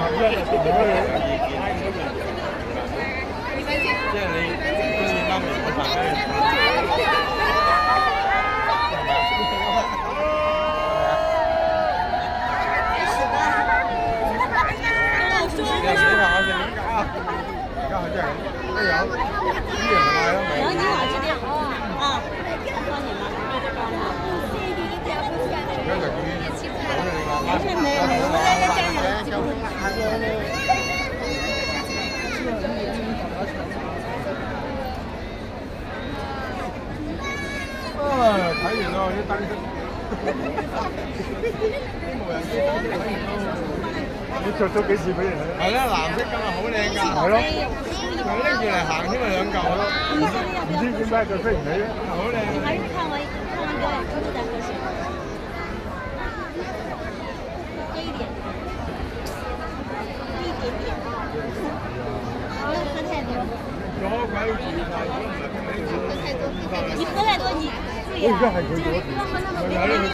即係你中意媽咪嗰排咧。你睇下我哋點解啊？而家佢真係都有啲人咪咯，咪。有啲話知啲啊，當然啦，而家就佢而且沒有那個醬油就啊，睇完咯啲燈飾，啲無人機燈飾睇完咯。你着咗幾次俾人睇？係啦，藍色今日好靚㗎。係咯，佢拎住嚟行添咪兩嚿咯。唔知點解就飛唔起咧？好靚。你還是看完表演之後再合適。这一點，一點點。不要喝太多。你喝太多，你自己。我而家係佢嗰邊。